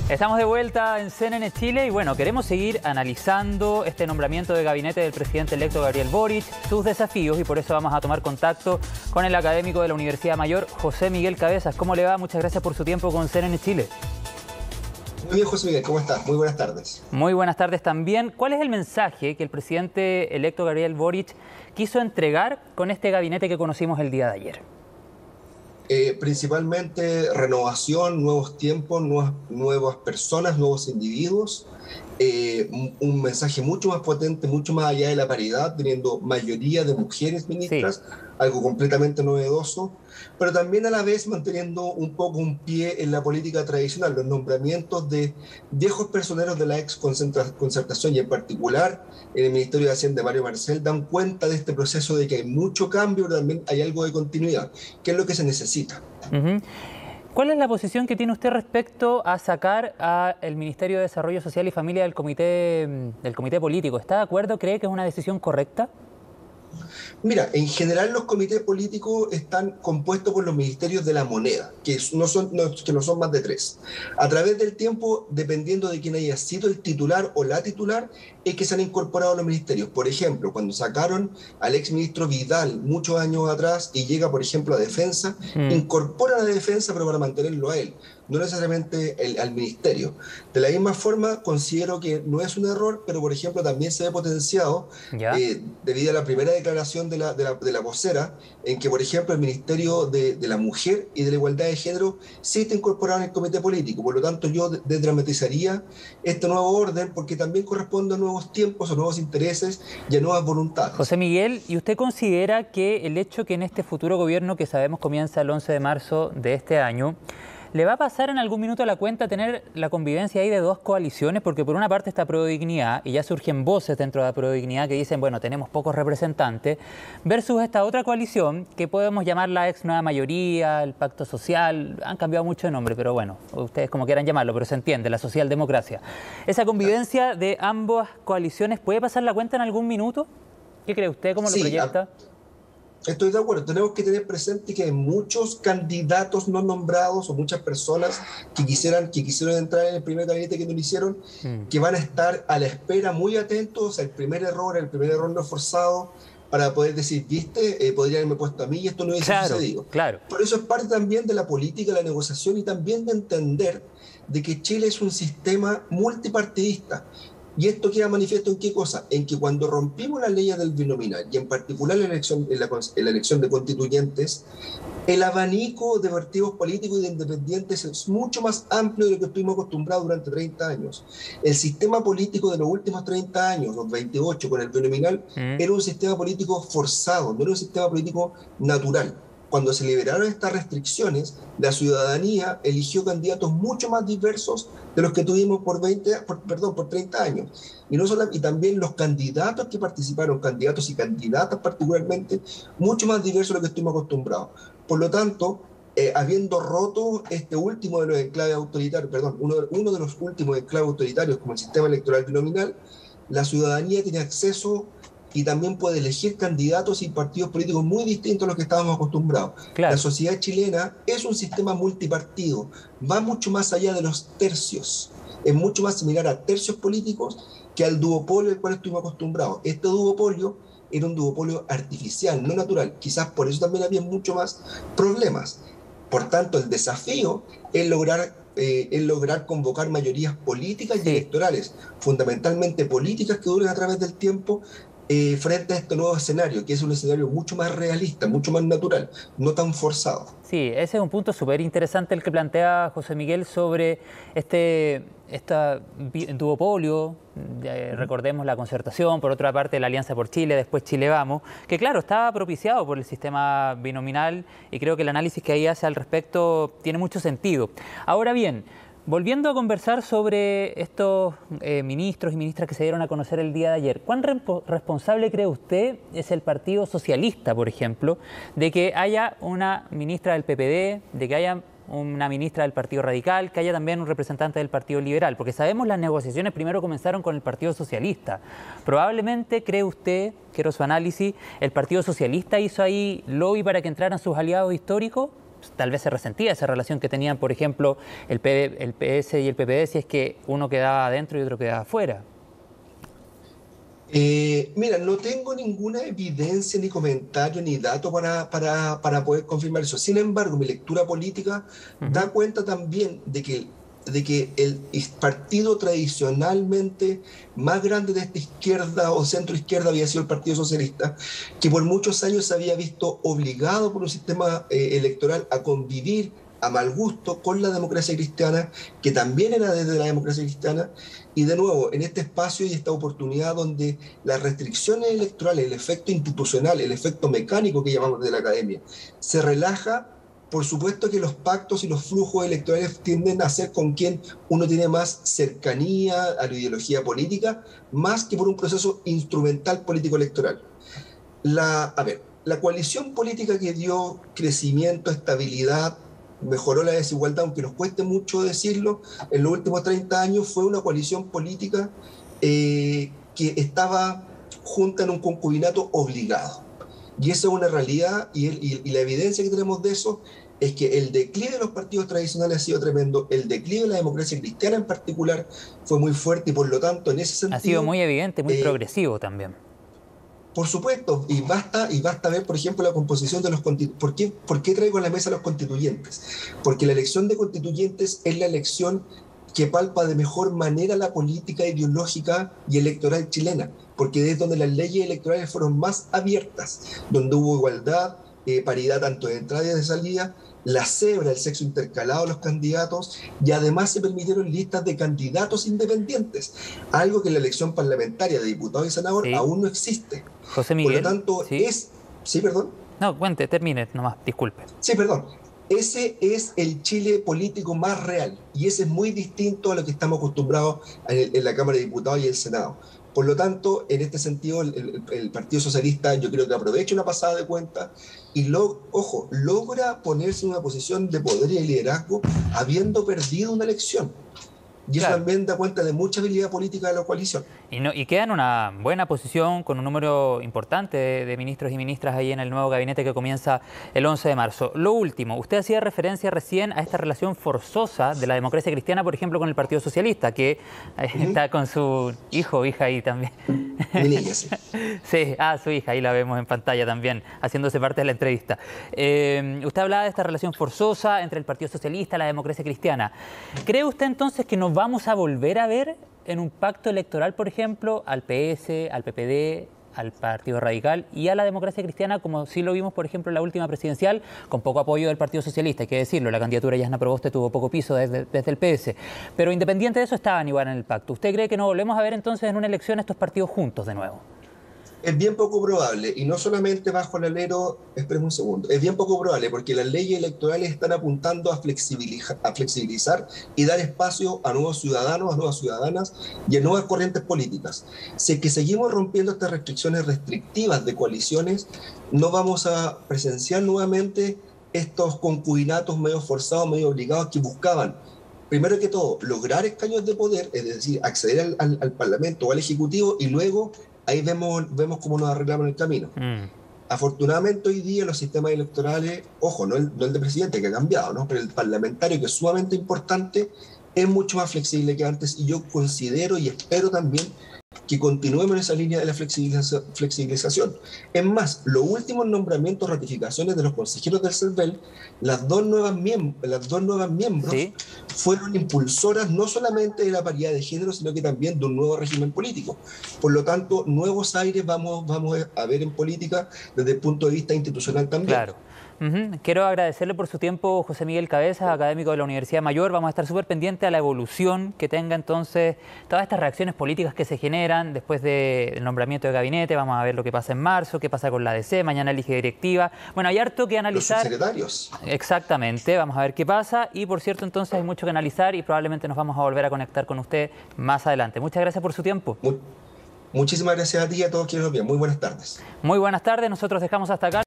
Estamos de vuelta en CNN Chile y bueno, queremos seguir analizando este nombramiento de gabinete del presidente electo Gabriel Boric, sus desafíos, y por eso vamos a tomar contacto con el académico de la Universidad Mayor, José Miguel Cabezas. ¿Cómo le va? Muchas gracias por su tiempo con CNN Chile. Muy bien, José Miguel, ¿cómo estás? Muy buenas tardes. Muy buenas tardes también. ¿Cuál es el mensaje que el presidente electo Gabriel Boric quiso entregar con este gabinete que conocimos el día de ayer? Principalmente renovación, nuevos tiempos, nuevas personas, nuevos individuos. Un mensaje mucho más potente, mucho más allá de la paridad, teniendo mayoría de mujeres ministras, sí, algo completamente novedoso, pero también a la vez manteniendo un poco un pie en la política tradicional. Los nombramientos de viejos personeros de la ex concertación y en particular en el Ministerio de Hacienda de Mario Marcel dan cuenta de este proceso de que hay mucho cambio, pero también hay algo de continuidad, que es lo que se necesita. ¿Cuál es la posición que tiene usted respecto a sacar al Ministerio de Desarrollo Social y Familia del comité político? ¿Está de acuerdo? ¿Cree que es una decisión correcta? Mira, en general los comités políticos están compuestos por los ministerios de la moneda, que no son más de 3. A través del tiempo, dependiendo de quién haya sido el titular o la titular, es que se han incorporado los ministerios. Por ejemplo, cuando sacaron al exministro Vidal muchos años atrás y llega, por ejemplo, a Defensa, incorporan a Defensa pero para mantenerlo a él, no necesariamente al ministerio. De la misma forma, considero que no es un error, pero por ejemplo también se ve potenciado debido a la primera declaración de la vocera, en que por ejemplo el Ministerio de la Mujer y de la Igualdad de Género sí está incorporado en el comité político. Por lo tanto, yo desdramatizaría este nuevo orden porque también corresponde a nuevos tiempos, a nuevos intereses y a nuevas voluntades. José Miguel, ¿y usted considera que el hecho que en este futuro gobierno, que sabemos comienza el 11 de marzo de este año, ¿le va a pasar en algún minuto la cuenta tener la convivencia ahí de dos coaliciones? Porque por una parte está Prodignidad, y ya surgen voces dentro de la Prodignidad que dicen, bueno, tenemos pocos representantes, versus esta otra coalición que podemos llamar la ex nueva mayoría, el pacto social, han cambiado mucho de nombre, pero bueno, ustedes como quieran llamarlo, pero se entiende, la socialdemocracia. ¿Esa convivencia de ambas coaliciones puede pasar la cuenta en algún minuto? ¿Qué cree usted? ¿Cómo lo proyecta? Estoy de acuerdo, tenemos que tener presente que hay muchos candidatos no nombrados o muchas personas que quisieron entrar en el primer gabinete que no lo hicieron, que van a estar a la espera, muy atentos al primer error no forzado, para poder decir, viste, podrían haberme puesto a mí y esto no hubiese sucedido. Claro. Por eso es parte también de la política, la negociación y también de entender de que Chile es un sistema multipartidista. ¿Y esto queda manifiesto en qué cosa? En que cuando rompimos las leyes del binominal, y en particular la elección de constituyentes, el abanico de partidos políticos y de independientes es mucho más amplio de lo que estuvimos acostumbrados durante 30 años. El sistema político de los últimos 30 años, los 28 con el binominal, era un sistema político forzado, no era un sistema político natural. Cuando se liberaron estas restricciones, la ciudadanía eligió candidatos mucho más diversos de los que tuvimos por 30 años. Y también los candidatos que participaron, candidatos y candidatas particularmente, mucho más diversos de lo que estuvimos acostumbrados. Por lo tanto, habiendo roto este último de los enclaves autoritarios, uno de los últimos enclaves autoritarios como el sistema electoral binominal, la ciudadanía tiene acceso y también puede elegir candidatos y partidos políticos muy distintos a los que estábamos acostumbrados. Claro. La sociedad chilena es un sistema multipartido, va mucho más allá de los tercios, es mucho más similar a tercios políticos que al duopolio al cual estuvimos acostumbrados. Este duopolio era un duopolio artificial, no natural, quizás por eso también había mucho más problemas. Por tanto, el desafío es lograr convocar mayorías políticas y electorales, fundamentalmente políticas que duren a través del tiempo, frente a este nuevo escenario, que es un escenario mucho más realista, mucho más natural, no tan forzado. Sí, ese es un punto súper interesante el que plantea José Miguel sobre este duopolio, recordemos la concertación, por otra parte la Alianza por Chile, después Chile Vamos, que claro, estaba propiciado por el sistema binominal y creo que el análisis que ahí hace al respecto tiene mucho sentido. Ahora bien, volviendo a conversar sobre estos ministros y ministras que se dieron a conocer el día de ayer, ¿cuán responsable cree usted es el Partido Socialista, por ejemplo, de que haya una ministra del PPD, de que haya una ministra del Partido Radical, que haya también un representante del Partido Liberal? Porque sabemos las negociaciones primero comenzaron con el Partido Socialista. Probablemente, cree usted, quiero su análisis, ¿el Partido Socialista hizo ahí lobby para que entraran sus aliados históricos? tal vez se resentía esa relación que tenían, por ejemplo, el PS y el PPD, si es que uno quedaba adentro y otro quedaba afuera. Mira, no tengo ninguna evidencia, ni comentario, ni dato para poder confirmar eso. Sin embargo, mi lectura política da cuenta también de que el partido tradicionalmente más grande de esta izquierda o centro izquierda había sido el Partido Socialista, que por muchos años se había visto obligado por un sistema electoral a convivir a mal gusto con la democracia cristiana, que también era desde la democracia cristiana, y de nuevo, en este espacio y esta oportunidad donde las restricciones electorales, el efecto institucional, el efecto mecánico que llamamos de la academia, se relaja. Por supuesto que los pactos y los flujos electorales tienden a ser con quien uno tiene más cercanía a la ideología política, más que por un proceso instrumental político-electoral. La coalición política que dio crecimiento, estabilidad, mejoró la desigualdad, aunque nos cueste mucho decirlo, en los últimos 30 años fue una coalición política que estaba junta en un concubinato obligado. Y esa es una realidad y la evidencia que tenemos de eso es que el declive de los partidos tradicionales ha sido tremendo, el declive de la democracia cristiana en particular fue muy fuerte y por lo tanto en ese sentido... Ha sido muy evidente, muy progresivo también. Por supuesto, y basta ver, por ejemplo, la composición de los constituyentes. ¿Por qué traigo a la mesa a los constituyentes? Porque la elección de constituyentes es la elección que palpa de mejor manera la política ideológica y electoral chilena, porque es donde las leyes electorales fueron más abiertas, donde hubo igualdad, paridad tanto de entrada y de salida, la cebra, el sexo intercalado de los candidatos, y además se permitieron listas de candidatos independientes, algo que en la elección parlamentaria de diputado y senador aún no existe. José Miguel. Por lo tanto, ¿Sí, perdón? No, cuente, termine nomás, disculpe. Sí, perdón. Ese es el Chile político más real y ese es muy distinto a lo que estamos acostumbrados en la Cámara de Diputados y el Senado. Por lo tanto, en este sentido, el Partido Socialista yo creo que aprovecha una pasada de cuenta y, logra ponerse en una posición de poder y de liderazgo habiendo perdido una elección. Y eso también da cuenta de mucha habilidad política de la coalición. Y queda en una buena posición con un número importante de ministros y ministras ahí en el nuevo gabinete que comienza el 11 de marzo. Lo último, usted hacía referencia recién a esta relación forzosa de la democracia cristiana, por ejemplo, con el Partido Socialista, que está con su hijo o hija ahí también. Mi niña, sí. Sí, su hija, ahí la vemos en pantalla también, haciéndose parte de la entrevista. Usted hablaba de esta relación forzosa entre el Partido Socialista y la democracia cristiana. ¿Cree usted entonces que nos vamos a volver a ver en un pacto electoral, por ejemplo, al PS, al PPD, al Partido Radical y a la democracia cristiana, como sí lo vimos, por ejemplo, en la última presidencial, con poco apoyo del Partido Socialista, hay que decirlo, la candidatura de Jasna Proboste tuvo poco piso desde el PS, pero independiente de eso estaban igual en el pacto? ¿Usted cree que nos volvemos a ver entonces en una elección estos partidos juntos de nuevo? Es bien poco probable, y no solamente bajo el alero, espérame un segundo, es bien poco probable porque las leyes electorales están apuntando a flexibilizar y dar espacio a nuevos ciudadanos, a nuevas ciudadanas y a nuevas corrientes políticas. Si es que seguimos rompiendo estas restricciones restrictivas de coaliciones, no vamos a presenciar nuevamente estos concubinatos medio forzados, medio obligados que buscaban, primero que todo, lograr escaños de poder, es decir, acceder al Parlamento o al Ejecutivo y luego... Ahí vemos cómo nos arreglamos en el camino. Afortunadamente hoy día los sistemas electorales, ojo, no el de presidente que ha cambiado, ¿no? Pero el parlamentario, que es sumamente importante, es mucho más flexible que antes y yo considero y espero también que continuemos en esa línea de la flexibilización. Es más, los últimos nombramientos, ratificaciones de los consejeros del CERVEL, las dos nuevas miembros fueron impulsoras no solamente de la paridad de género, sino que también de un nuevo régimen político. Por lo tanto, nuevos aires vamos a ver en política desde el punto de vista institucional también. Claro. Quiero agradecerle por su tiempo, José Miguel Cabezas, académico de la Universidad Mayor. Vamos a estar súper pendientes a la evolución que tenga entonces todas estas reacciones políticas que se generan después del nombramiento de gabinete. Vamos a ver lo que pasa en marzo, qué pasa con la ADC, mañana elige directiva. Bueno, hay harto que analizar. Los subsecretarios. Exactamente, vamos a ver qué pasa. Y por cierto, entonces hay mucho que analizar y probablemente nos vamos a volver a conectar con usted más adelante. Muchas gracias por su tiempo. Muchísimas gracias a ti y a todos quienes nos ven. Muy buenas tardes. Muy buenas tardes, nosotros dejamos hasta acá.